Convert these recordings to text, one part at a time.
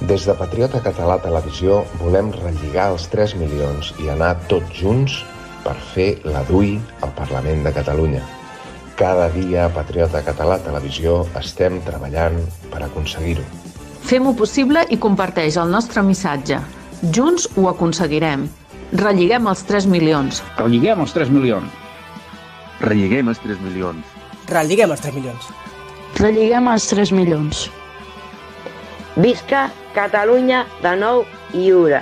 Des de Patriota Català Televisió volem relligar els 3 milions i anar tots junts per fer la DUI al Parlament de Catalunya. Cada dia a Patriota Català Televisió estem treballant per aconseguir-ho. Fem-ho possible i comparteix el nostre missatge. Junts ho aconseguirem. Relligem els 3 milions. Relligem els 3 milions. Relligem els 3 milions. Relligem els 3 milions. Relligem els 3 milions. Visca Catalunya de nou i lliure.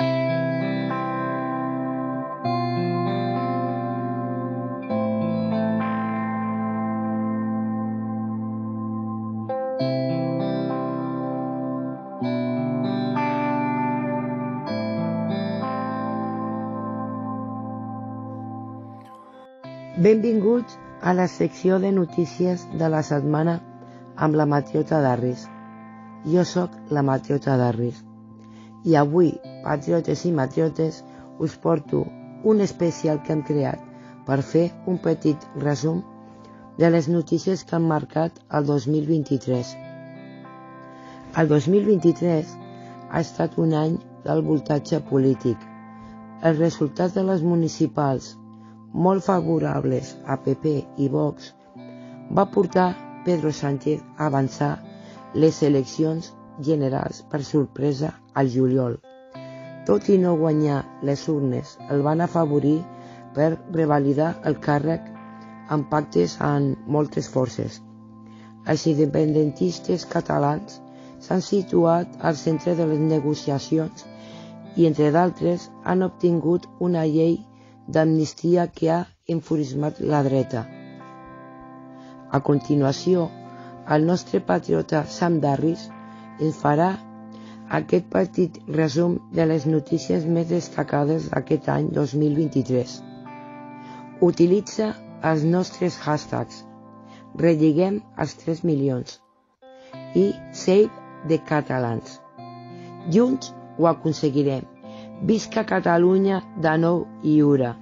Benvinguts a la secció de notícies de la setmana amb la Matriota d'Arris. Jo sóc la Matriota d'Arris i avui, patriotes i matriotes, us porto un especial que hem creat per fer un petit resum de les notícies que han marcat el 2023. El 2023 ha estat un any del voltatge polític. Els resultats de les municipals, molt favorables a PP i Vox, va portar Pedro Sánchez a avançar les eleccions generals per sorpresa al juliol. Tot i no guanyar les urnes, el van afavorir per revalidar el càrrec amb pactes amb moltes forces. Els independentistes catalans s'han situat al centre de les negociacions i, entre d'altres, han obtingut una llei d'amnistia que ha enfurismat la dreta. A continuació, el nostre patriota Sam Darris ens farà aquest petit resum de les notícies més destacades d'aquest any 2023. Utilitza els nostres hashtags Relligem els 3 milions i Save the Catalans. Junts ho aconseguirem. Visca Catalunya de nou i lliure.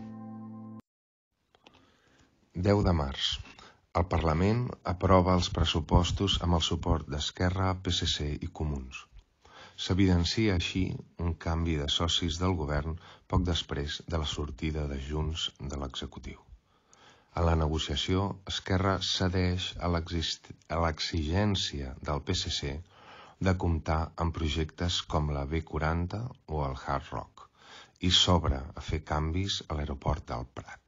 10 de març. El Parlament aprova els pressupostos amb el suport d'Esquerra, PSC i Comuns. S'evidencia així un canvi de socis del govern poc després de la sortida de Junts de l'executiu. A la negociació, Esquerra cedeix a l'exigència del PSC de comptar amb projectes com la B40 o el Hard Rock i s'obre a fer canvis a l'aeroport del Prat.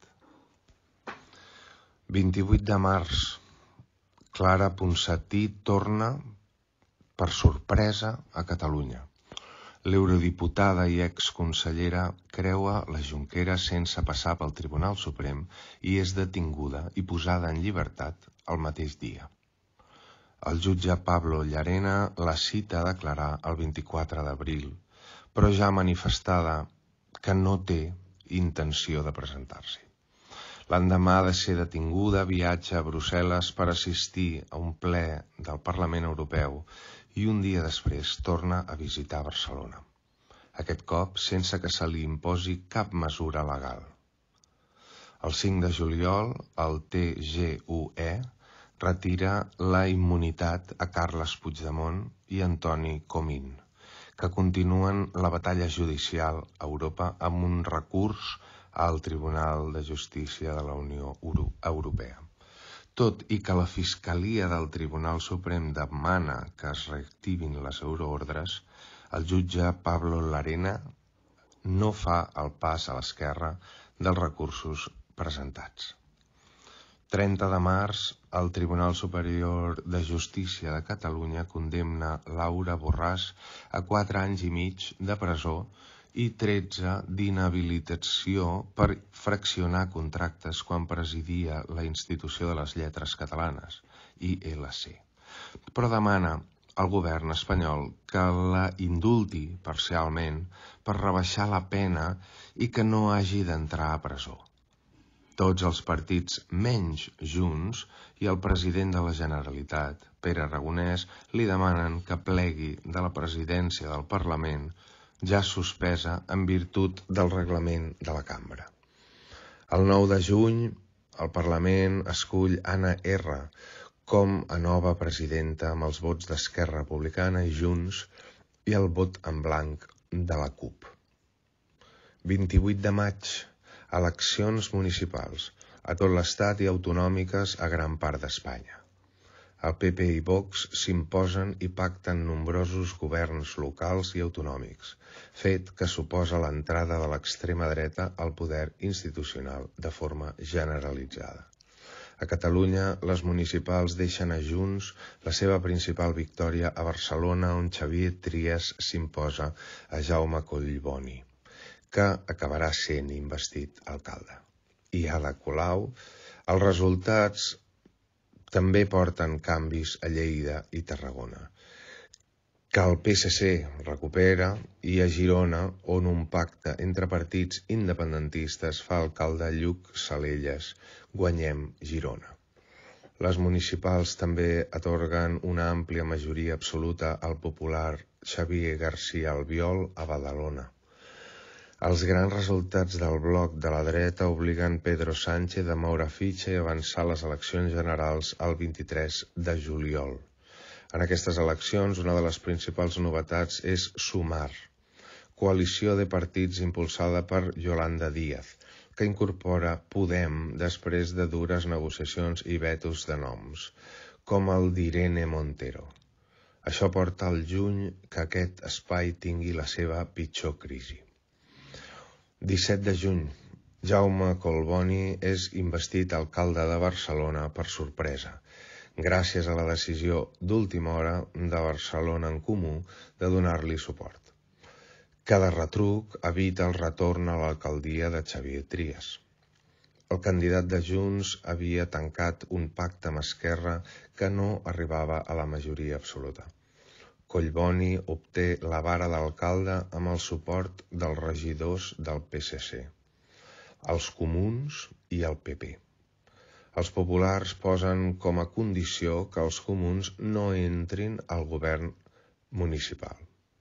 28 de març. Clara Ponsatí torna per sorpresa a Catalunya. L'eurodiputada i exconsellera creua la Jonquera sense passar pel Tribunal Suprem i és detinguda i posada en llibertat el mateix dia. El jutge Pablo Llarena la cita a declarar el 24 d'abril, però ja manifestada que no té intenció de presentar-s'hi. L'endemà de ser detinguda, viatja a Brussel·les per assistir a un ple del Parlament Europeu i un dia després torna a visitar Barcelona. Aquest cop sense que se li imposi cap mesura legal. El 5 de juliol, el TGUE retira la immunitat a Carles Puigdemont i Antoni Comín, que continuen la batalla judicial a Europa amb un recurs al Tribunal de Justícia de la Unió Europea. Tot i que la Fiscalia del Tribunal Suprem demana que es reactivin les euroordres, el jutge Pablo Llarena no fa el pas a l'esquerra dels recursos presentats. 30 de març, el Tribunal Superior de Justícia de Catalunya condemna Laura Borràs a 4 anys i mig de presó i 13 d'inhabilitació per fraccionar contractes quan presidia la Institució de les Lletres Catalanes, ILC. Però demana al govern espanyol que la indulti parcialment per rebaixar la pena i que no hagi d'entrar a presó. Tots els partits menys Junts i el president de la Generalitat, Pere Aragonès, li demanen que plegui de la presidència del Parlament ja suspesa en virtut del reglament de la cambra. El 9 de juny, el Parlament escull Anna R. com a nova presidenta amb els vots d'Esquerra Republicana i Junts i el vot en blanc de la CUP. 28 de maig, eleccions municipals a tot l'estat i autonòmiques a gran part d'Espanya. El PP i Vox s'imposen i pacten nombrosos governs locals i autonòmics, fet que suposa l'entrada de l'extrema dreta al poder institucional de forma generalitzada. A Catalunya, les municipals deixen a Junts la seva principal victòria a Barcelona, on Xavier Trias s'imposa a Jaume Collboni, que acabarà sent investit alcalde. I a Ada Colau, els resultats també porten canvis a Lleida i Tarragona, que el PSC recupera, i a Girona, on un pacte entre partits independentistes fa alcalde Lluc Salelles. Guanyem Girona. Les municipals també atorguen una àmplia majoria absoluta al popular Xavier García Albiol a Badalona. Els grans resultats del bloc de la dreta obliguen Pedro Sánchez a moure fitxa i avançar les eleccions generals el 23 de juliol. En aquestes eleccions, una de les principals novetats és Sumar, coalició de partits impulsada per Yolanda Díaz, que incorpora Podem després de dures negociacions i vetos de noms, com el d'Irene Montero. Això porta al juny que aquest espai tingui la seva pitjor crisi. 17 de juny, Jaume Collboni és investit alcalde de Barcelona per sorpresa, gràcies a la decisió d'última hora de Barcelona en Comú de donar-li suport. Cada retruc evita el retorn a l'alcaldia de Xavier Trias. El candidat de Junts havia tancat un pacte amb Esquerra que no arribava a la majoria absoluta. Collboni obté la vara d'alcalde amb el suport dels regidors del PSC, els comuns i el PP. Els populars posen com a condició que els comuns no entrin al govern municipal.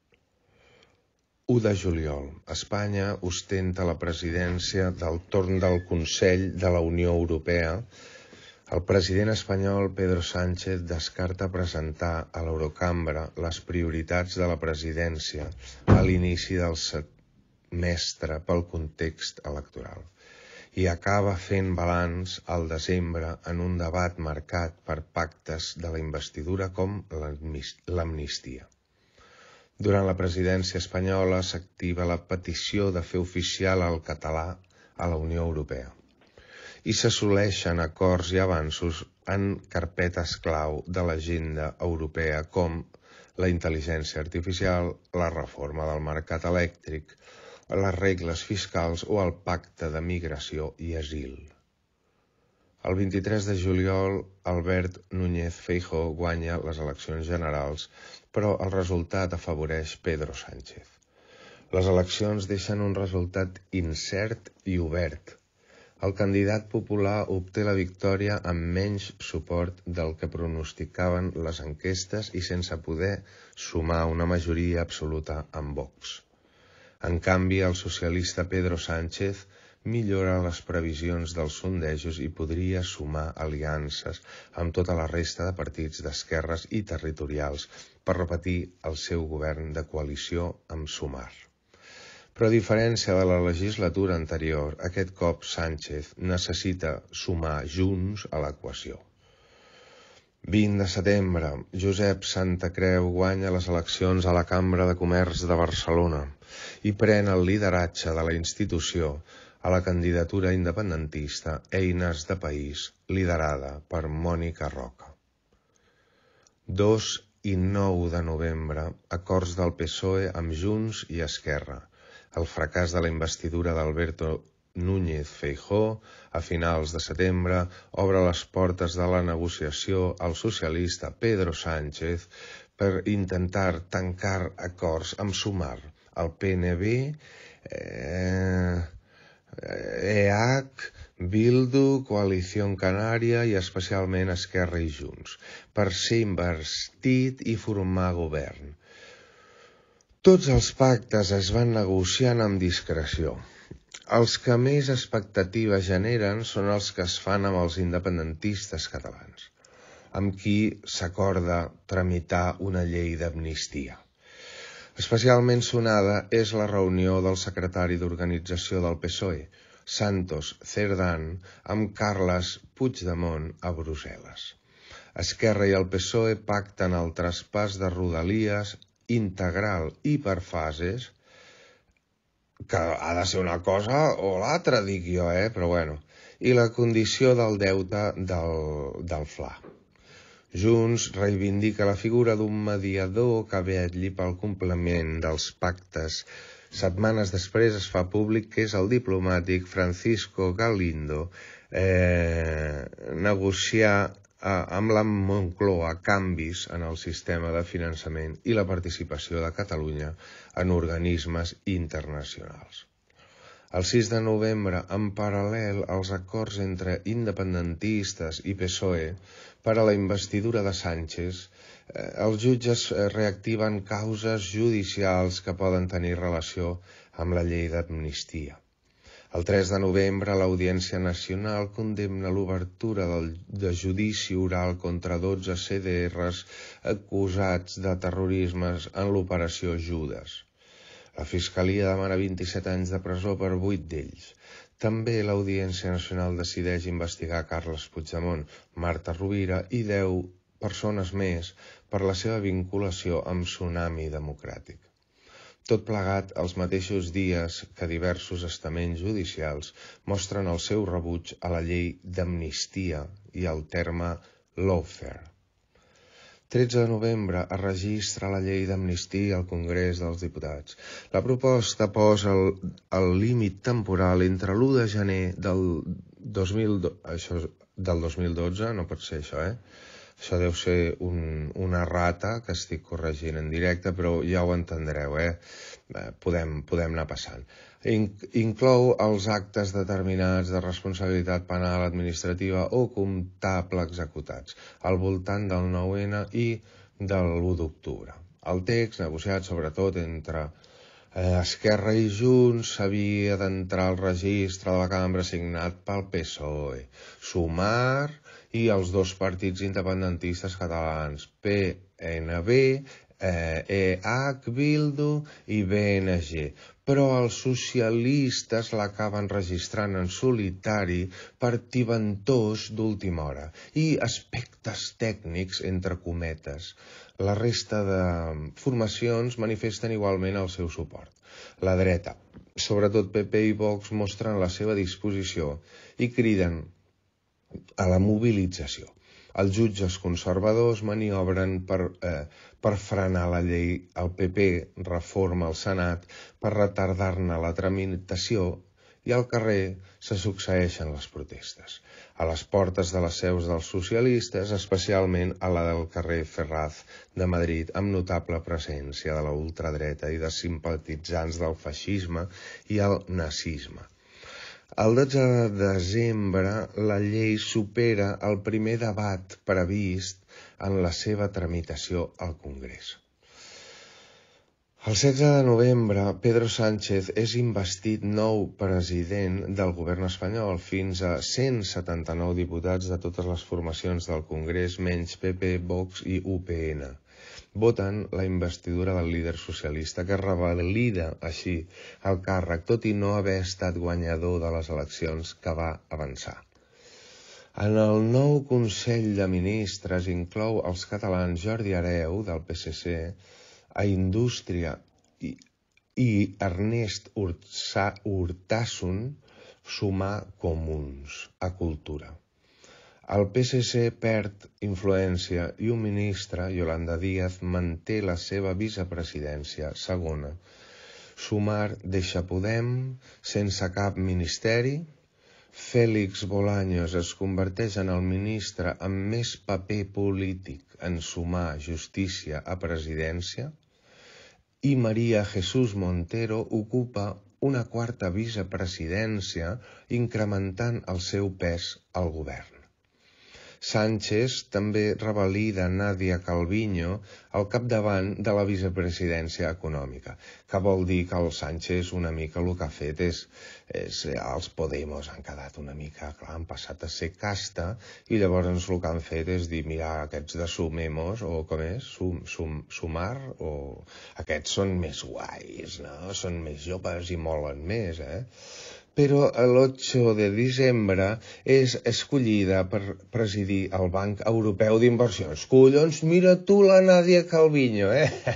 1 de juliol. Espanya ostenta la presidència del torn del Consell de la Unió Europea. El president espanyol Pedro Sánchez descarta presentar a l'Eurocambra les prioritats de la presidència a l'inici del semestre pel context electoral i acaba fent balanç al desembre en un debat marcat per pactes de la investidura com l'amnistia. Durant la presidència espanyola s'activa la petició de fer oficial el català a la Unió Europea i s'assoleixen acords i avanços en carpetes clau de l'agenda europea com la intel·ligència artificial, la reforma del mercat elèctric, les regles fiscals o el pacte de migració i asil. El 23 de juliol, Albert Núñez Feijóo guanya les eleccions generals, però el resultat afavoreix Pedro Sánchez. Les eleccions deixen un resultat incert i obert. El candidat popular obté la victòria amb menys suport del que pronosticaven les enquestes i sense poder sumar una majoria absoluta amb Vox. En canvi, el socialista Pedro Sánchez millora les previsions dels sondejos i podria sumar aliances amb tota la resta de partits d'esquerres i territorials per repetir el seu govern de coalició amb Sumar. Però a diferència de la legislatura anterior, aquest cop Sánchez necessita sumar Junts a l'equació. 20 de setembre, Josep Santacreu guanya les eleccions a la Cambra de Comerç de Barcelona i pren el lideratge de la institució a la candidatura independentista Eines de País, liderada per Mònica Roca. 2 i 9 de novembre, acords del PSOE amb Junts i Esquerra. El fracàs de la investidura d'Alberto Núñez Feijóo a finals de setembre obre les portes de la negociació al socialista Pedro Sánchez per intentar tancar acords amb Sumar, el PNV, EH, Bildu, Coalició Canària i especialment Esquerra i Junts, per ser investit i formar govern. Tots els pactes es van negociant amb discreció. Els que més expectatives generen són els que es fan amb els independentistes catalans, amb qui s'acorda tramitar una llei d'amnistia. Especialment sonada és la reunió del secretari d'organització del PSOE, Santos Cerdán, amb Carles Puigdemont a Brussel·les. Esquerra i el PSOE pacten el traspàs de Rodalies integral i per fases, que ha de ser una cosa o l'altra, dic jo, però bueno, i la condició del deute del Fla. Junts reivindica la figura d'un mediador que vetlli pel compliment dels pactes. Setmanes després es fa públic que és el diplomàtic Francisco Galindo negociar amb la Moncloa canvis en el sistema de finançament i la participació de Catalunya en organismes internacionals. El 6 de novembre, en paral·lel als acords entre independentistes i PSOE per a la investidura de Sánchez, els jutges reactiven causes judicials que poden tenir relació amb la llei d'amnistia. El 3 de novembre, l'Audiència Nacional condemna l'obertura de judici oral contra 12 CDRs acusats de terrorisme en l'operació Judes. La Fiscalia demana 27 anys de presó per 8 d'ells. També l'Audiència Nacional decideix investigar Carles Puigdemont, Marta Rovira i 10 persones més per la seva vinculació amb Tsunami Democràtic. Tot plegat els mateixos dies que diversos estaments judicials mostren el seu rebuig a la llei d'amnistia i al terme lawfare. 13 de novembre es registra la llei d'amnistia al Congrés dels Diputats. La proposta posa el límit temporal entre l'1 de gener del 2012, no pot ser això, Això deu ser una rata que estic corregint en directe, però ja ho entendreu, Podem anar passant. Inclou els actes determinats de responsabilitat penal administrativa o comptable executats, al voltant del 9-N i de l'1 d'octubre. El text, negociat sobretot entre Esquerra i Junts, s'havia d'entrar al registre de la cambra signat pel PSOE, Sumar i els dos partits independentistes catalans, PNB, Bildu i BNG, però els socialistes l'acaben registrant en solitari per tibantors d'última hora i aspectes tècnics entre cometes. La resta de formacions manifesten igualment el seu suport. La dreta, sobretot PP i Vox, mostren la seva disposició i criden a la mobilització. Els jutges conservadors maniobren per frenar la llei. El PP reforma el Senat per retardar-ne la tramitació i al carrer se succeeixen les protestes. A les portes de les seus dels socialistes, especialment a la del carrer Ferraz de Madrid, amb notable presència de la ultradreta i de simpatitzants del feixisme i el nazisme. El 12 de desembre, la llei supera el primer debat previst en la seva tramitació al Congrés. El 16 de novembre, Pedro Sánchez és investit nou president del govern espanyol, fins a 179 diputats de totes les formacions del Congrés, menys PP, Vox i UPN. Voten la investidura del líder socialista, que revalida així el càrrec, tot i no haver estat guanyador de les eleccions que va avançar. En el nou Consell de Ministres inclou els catalans Jordi Hereu, del PSC, a Indústria i Ernest Urtasun, Sumar Comuns, a Cultura. El PSC perd influència i un ministre, Yolanda Díaz, manté la seva vicepresidència segona. Sumar deixa Podem sense cap ministeri. Félix Bolaños es converteix en el ministre amb més paper polític en sumar justícia a presidència i María Jesús Montero ocupa una quarta vicepresidència incrementant el seu pes al govern. Sánchez també revalida Nadia Calviño al capdavant de la vicepresidència econòmica, que vol dir que el Sánchez una mica el que ha fet és els Podemos han quedat una mica, clar, han passat a ser casta i llavors el que han fet és dir, mira, aquests de Sumemos, o com és, Sumar, o aquests són més guais, no? Són més joves i molen més, Però l'8 de desembre és escollida per presidir el Banc Europeu d'Inversions. Collons, mira tu la Nadia Calviño,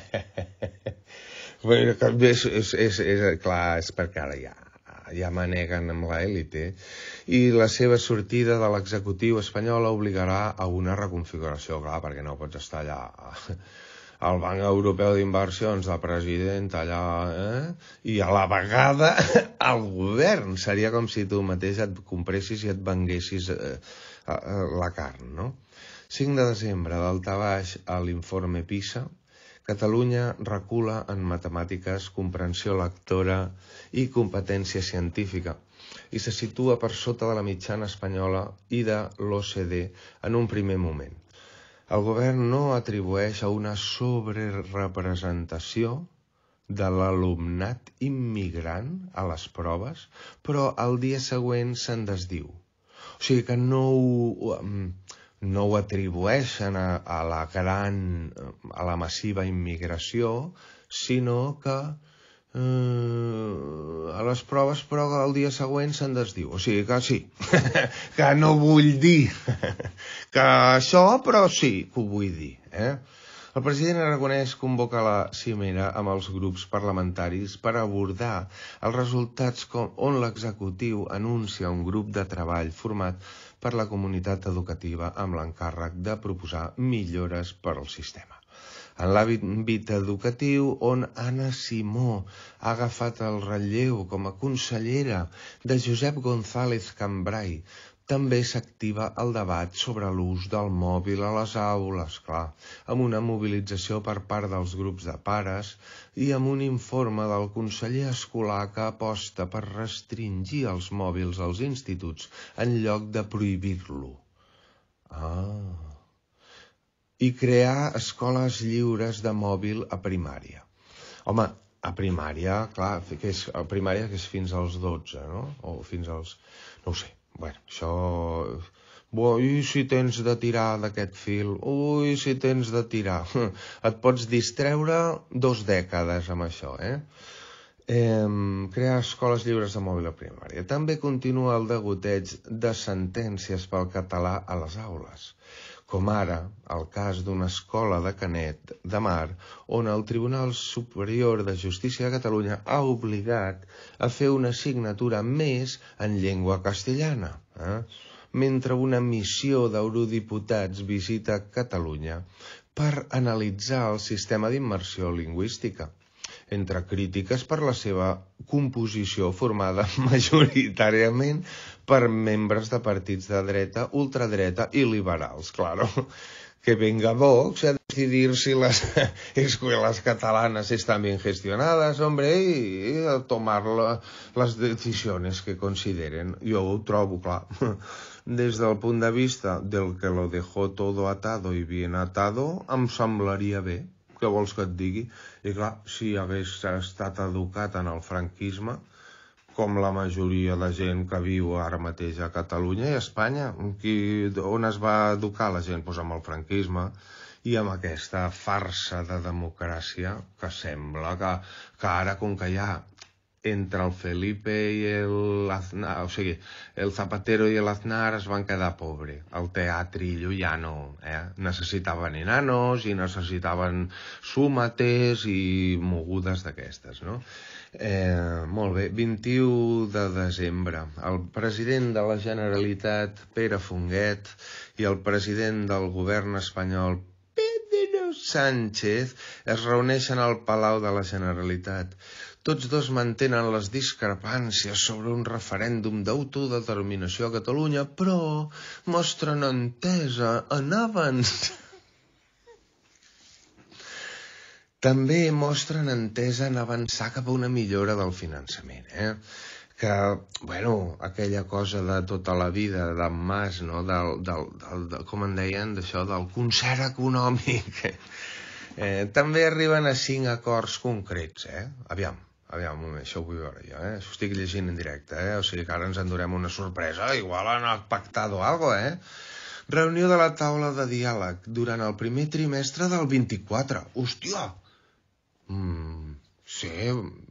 Clar, és perquè ara ja maneguen amb l'élite i la seva sortida de l'executiu espanyol obligarà a una reconfiguració, clar, perquè no pots estar allà al Banc Europeu d'Inversions, el president allà, i a la vegada el govern. Seria com si tu mateix et compressis i et venguessis la carn, no? 5 de desembre, daltabaix a l'informe PISA, Catalunya recula en matemàtiques, comprensió lectora i competència científica i se situa per sota de la mitjana espanyola i de l'OCDE en un primer moment. El govern no atribueix a una sobrerepresentació de l'alumnat immigrant a les proves, però el dia següent se'n desdiu. O sigui que no ho atribueixen a la massiva immigració, sinó que a les proves, però el dia següent se'n desdiu. O sigui que sí, que no vull dir que això, però sí que ho vull dir. El president Aragonès convoca la cimera amb els grups parlamentaris per abordar els resultats on l'executiu anuncia un grup de treball format per la comunitat educativa amb l'encàrrec de proposar millores per al sistema. En l'àmbit educatiu, on Anna Simó ha agafat el relleu com a consellera de Josep González Cambray, també s'activa el debat sobre l'ús del mòbil a les aules, clar, amb una mobilització per part dels grups de pares i amb un informe del conseller escolar que aposta per restringir els mòbils als instituts en lloc de prohibir-lo. I crear escoles lliures de mòbil a primària. Home, a primària, clar, que és fins als 12, no? O fins als... no ho sé. Bueno, això... Ui, si tens de tirar d'aquest fil, ui, si tens de tirar. Et pots distreure 2 dècades amb això, Crear escoles lliures de mòbil a primària. També continua el degoteig de sentències pel català a les aules, com ara el cas d'una escola de Canet de Mar, on el Tribunal Superior de Justícia de Catalunya ha obligat a fer una assignatura més en llengua castellana, mentre una missió d'eurodiputats visita Catalunya per analitzar el sistema d'immersió lingüística, entre crítiques per la seva composició formada majoritàriament per membres de partits de dreta, ultradreta i liberals. Claro, que venga Vox a decidir si las escuelas catalanas están bien gestionadas, hombre, y a tomar las decisiones que consideren. Jo ho trobo clar. Des del punt de vista del que lo dejó todo atado y bien atado, em semblaria bé. Què vols que et digui? I clar, si hagués estat educat en el franquisme, com la majoria de gent que viu ara mateix a Catalunya i a Espanya, on es va educar la gent? Doncs amb el franquisme i amb aquesta farsa de democràcia que sembla que ara, com que hi ha entre el Felipe i l'Aznar, o sigui, el Zapatero i l'Aznar es van quedar pobre. El teatrillo ja no, necessitaven enanos i necessitaven súmates i mogudes d'aquestes, no? Molt bé, 21 de desembre. El president de la Generalitat, Pere Funguet, i el president del govern espanyol, Pedro Sánchez, es reuneixen al Palau de la Generalitat. Tots dos mantenen les discrepàncies sobre un referèndum d'autodeterminació a Catalunya, però mostren entesa en avançar. També mostren entesa en avançar cap a una millora del finançament. que, bueno, aquella cosa de tota la vida, d'en Mas, no? Com en deien, d'això, del concert econòmic. També arriben a 5 acords concrets, Aviam, un moment, això ho vull veure jo, Això ho estic llegint en directe, O sigui que ara ens endurem una sorpresa, igual han pactat alguna cosa, Reunió de la taula de diàleg durant el primer trimestre del 24. Hòstia! Sí...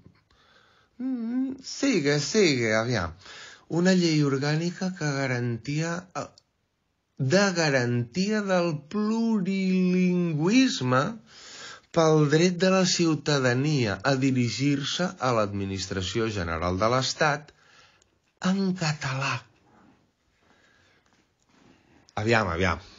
Sigue, aviam. Una llei orgànica que garantia del plurilingüisme pel dret de la ciutadania a dirigir-se a l'Administració General de l'Estat en català. Aviam.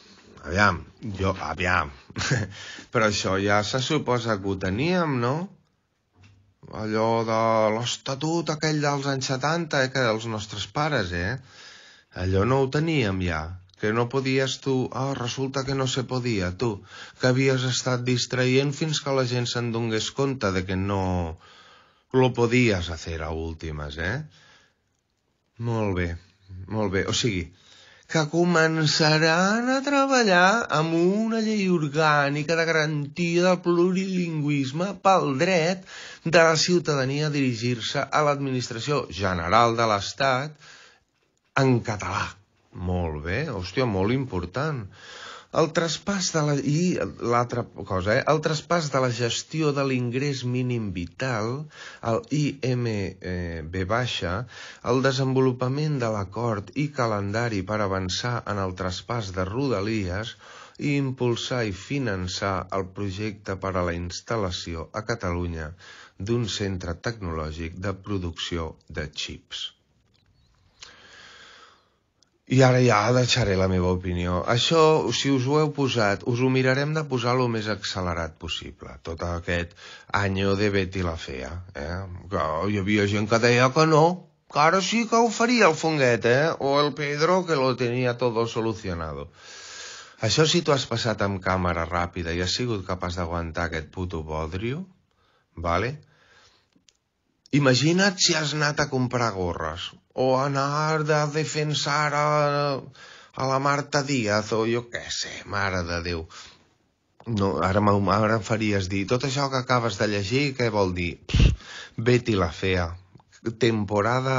Però això ja se suposa que ho teníem, no? Allò de l'Estatut aquell dels anys 70, que dels nostres pares, Allò no ho teníem ja, que no podies tu... resulta que no se podia, tu, que havies estat distraient fins que la gent se'n donés compte de que no lo podies hacer a últimes, Molt bé, o sigui, que començaran a treballar amb una llei orgànica de garantia del plurilingüisme pel dret de la ciutadania a dirigir-se a l'Administració General de l'Estat en català. Molt bé, hòstia, molt important. El traspàs de la... I l'altra cosa, el traspàs de la gestió de l'ingrés mínim vital, el IMV baixa, el desenvolupament de l'acord i calendari per avançar en el traspàs de rodalies i impulsar i finançar el projecte per a la instal·lació a Catalunya d'un centre tecnològic de producció de xips. I ara ja deixaré la meva opinió. Això, si us ho heu posat, us ho mirarem de posar el més accelerat possible. Tot aquest any de Betty la Fea. Hi havia gent que deia que no, que ara sí que ho faria el Fonguet, o el Pedro, que lo tenía todo solucionado. Això si tu has passat amb càmera ràpida i has sigut capaç d'aguantar aquest puto bodrio, vale? Imagina't si has anat a comprar gorres o anar a defensar a la Marta Díaz o jo què sé, mare de Déu. No, ara em faries dir, tot això que acabes de llegir, què vol dir? Betty la Fea, temporada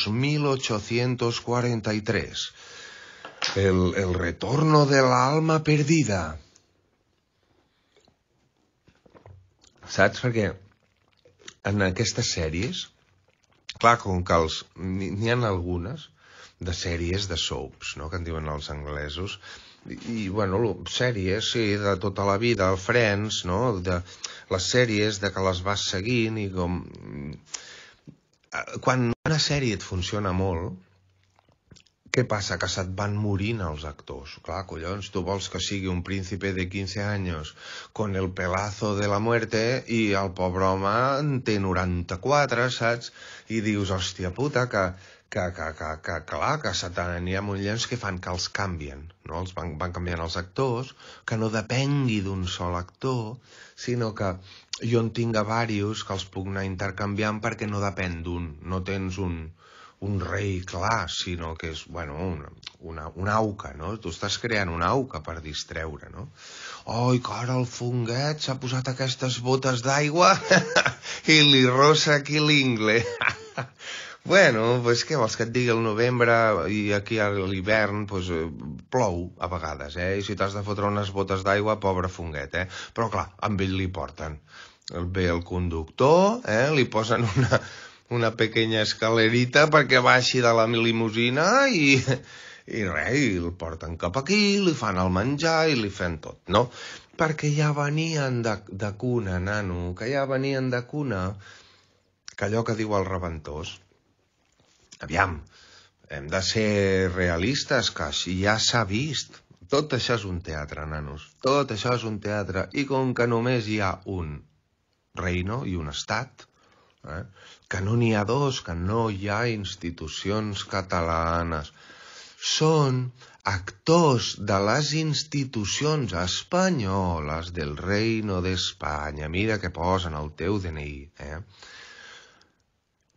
2843. El retorno de la alma perdida. Saps? Perquè en aquestes sèries, clar, com que n'hi ha algunes de sèries de soaps, no?, que en diuen els anglesos, i, bueno, sèries, sí, de tota la vida, el Friends, no?, de les sèries de que les vas seguint i com... Quan una sèrie et funciona molt, què passa? Que se't van morint els actors. Clar, collons, tu vols que sigui un príncipe de 15 anys con el pelazo de la muerte i el pobre home en té 94, saps? I dius, hòstia puta, que clar, que n'hi ha molts que fan que els canvien, no? Els van canviant els actors, que no depengui d'un sol actor, sinó que jo en tinc diversos que els puc anar intercanviant perquè no depèn d'un, no tens un rei clar, sinó que és, bueno, una auca, no? Tu estàs creant una auca per distreure, no? Oi, que ara el Fonguet s'ha posat aquestes botes d'aigua i li rosa aquí l'ingle. Bueno, doncs què vols que et digui, el novembre i aquí a l'hivern plou a vegades, i si t'has de fotre unes botes d'aigua, pobre Fonguet, Però clar, amb ell li porten. Ve el conductor, li posen una pequeña escalerita perquè baixi de la limusina i res, i el porten cap aquí, li fan el menjar i li fan tot, no? Perquè ja venien de cuna, nano, que ja venien de cuna, que allò que diu el Reventós. Aviam, hem de ser realistes, que així ja s'ha vist. Tot això és un teatre, nanos, tot això és un teatre, i com que només hi ha un reino i un estat, que no n'hi ha dos, que no hi ha institucions catalanes. Són actors de les institucions espanyoles del Reino d'Espanya. Mira què posen al teu DNI.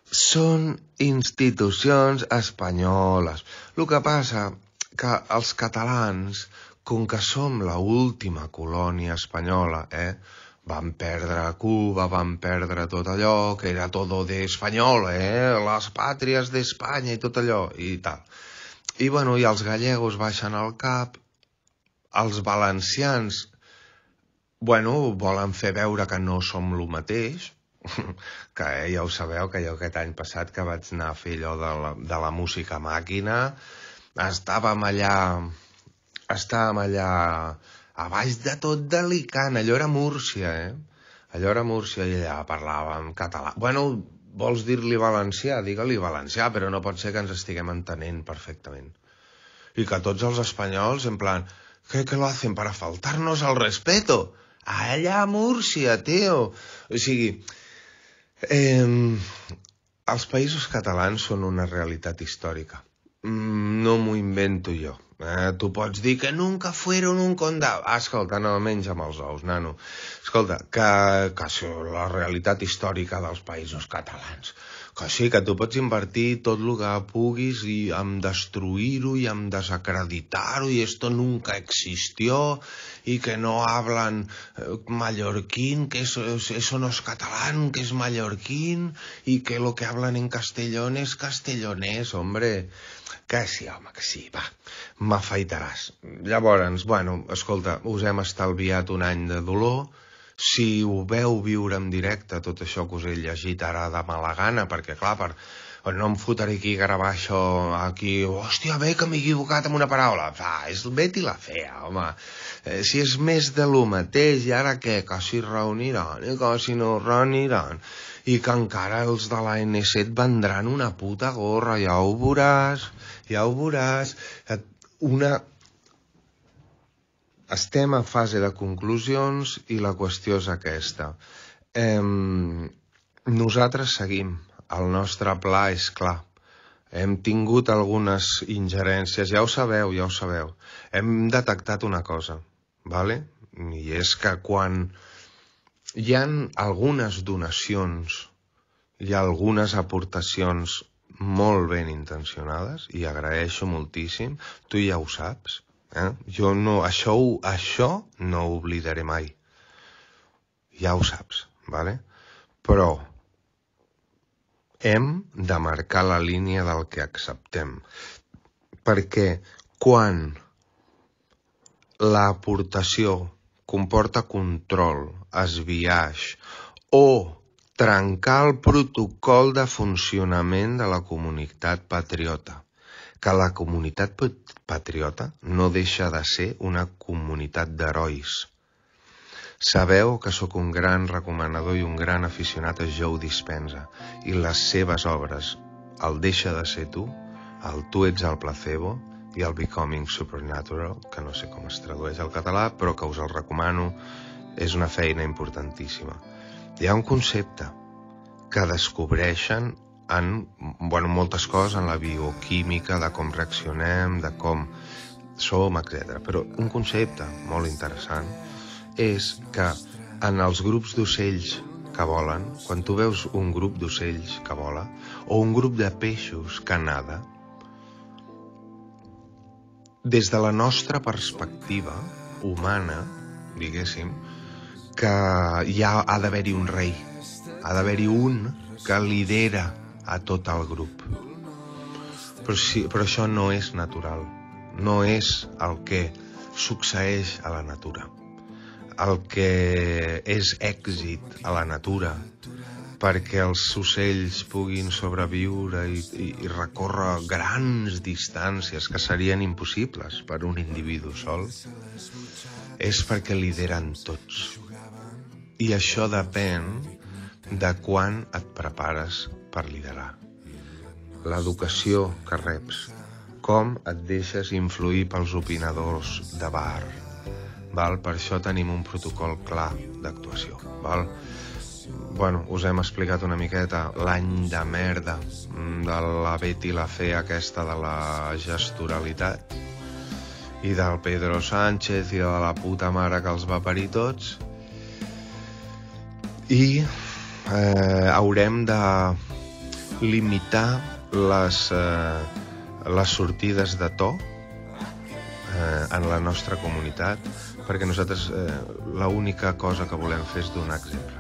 són institucions espanyoles. El que passa que els catalans, com que som l'última colònia espanyola, van perdre Cuba, van perdre tot allò, que era todo de espanyol, les pàtries d'Espanya i tot allò, i tal. I bueno, i els gallegos baixen al cap, els valencians, bueno, volen fer veure que no som lo mateix, que ja ho sabeu, que jo aquest any passat que vaig anar a fer allò de la música màquina, estàvem allà a baix de tot d'Alicant, allò era Múrcia, allò era Múrcia i allà parlàvem català. Bueno, vols dir-li valencià? Digue-li valencià, però no pot ser que ens estiguem entenent perfectament. I que tots els espanyols, en plan, ¿qué lo hacen para faltarnos al respeto? Allà a Múrcia, tio! O sigui, els països catalans són una realitat històrica. No m'ho invento jo. Tu pots dir que nunca fueron un condado. Escolta, no, menja'm els ous, nano. Escolta, que és la realitat històrica dels països catalans. Que sí, que tu pots invertir tot el que puguis i en destruir-ho i en desacreditar-ho i esto nunca existió y que no hablan mallorquín, que eso no es catalán, que es mallorquín y que lo que hablan en Castellón es castellonés, hombre. Que sí, home, que sí, va, m'afaitaràs. Llavors, bueno, escolta, us hem estalviat un any de dolor. Si ho veu viure en directe, tot això que us he llegit ara de mala gana, perquè clar, no em fotré aquí a gravar això aquí, hòstia, bé que m'he equivocat amb una paraula. És vet i la fea, home. Si és més de lo mateix, i ara què? Que si reuniran i que si no reuniran. I que encara els de la N7 vendran una puta gorra, ja ho veuràs. Estem a fase de conclusions i la qüestió és aquesta. Nosaltres seguim. El nostre pla és clar. Hem tingut algunes ingerències, ja ho sabeu. Hem detectat una cosa, ¿vale? I és que quan hi ha algunes donacions, hi ha algunes aportacions molt ben intencionades, i agraeixo moltíssim, tu ja ho saps, jo no, això no ho oblidaré mai. Ja ho saps, ¿vale? Però hem de marcar la línia del que acceptem. Perquè quan l'aportació comporta control, esbiaix o trencar el protocol de funcionament de la comunitat patriota, que la comunitat patriota no deixa de ser una comunitat d'herois. Sabeu que sóc un gran recomanador i un gran aficionat a Joe Dispenza i les seves obres, el Deixa de ser tu, el Tu ets el placebo i el Becoming Supernatural, que no sé com es tradueix al català, però que us el recomano, és una feina importantíssima. Hi ha un concepte que descobreixen en moltes coses, en la bioquímica, de com reaccionem, de com som, etc. Però un concepte molt interessant és que en els grups d'ocells que volen, quan tu veus un grup d'ocells que vola, o un grup de peixos que nada, des de la nostra perspectiva humana, diguéssim, que ha d'haver-hi un rei, ha d'haver-hi un que lidera a tot el grup. Però això no és natural, no és el que succeeix a la natura. El que és èxit a la natura perquè els ocells puguin sobreviure i recórrer grans distàncies que serien impossibles per un individu sol, és perquè lideren tots. I això depèn de quan et prepares per liderar. L'educació que reps, com et deixes influir pels opinadors de bar. Per això tenim un protocol clar d'actuació. Us hem explicat una miqueta l'any de merda de la Bet i la Fe aquesta de la gestoralitat i del Pedro Sánchez i de la puta mare que els va parir tots, i haurem de limitar les sortides de to en la nostra comunitat, perquè nosaltres l'única cosa que volem fer és donar exemple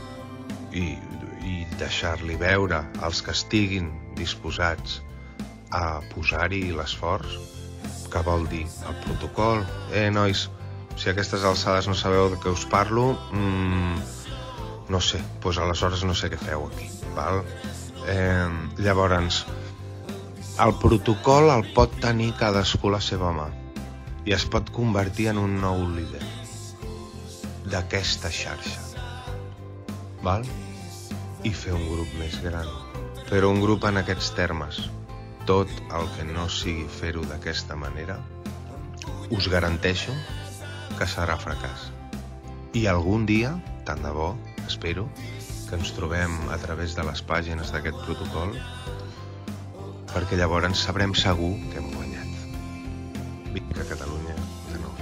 i deixar-li veure als que estiguin disposats a posar-hi l'esforç, que vol dir el protocol. Nois, si a aquestes alçades no sabeu de què us parlo, no sé, doncs aleshores no sé què feu aquí, val? Llavors, el protocol el pot tenir cadascú a la seva mà i es pot convertir en un nou líder d'aquesta xarxa, val? I fer un grup més gran, però un grup en aquests termes. Tot el que no sigui fer-ho d'aquesta manera, us garanteixo que serà fracàs. I algun dia, tant de bo, espero, que ens trobem a través de les pàgines d'aquest protocol, perquè llavors sabrem segur que hem guanyat. Visca Catalunya de nou.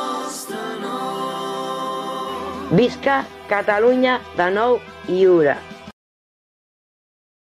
Visca Catalunya de nou i ura.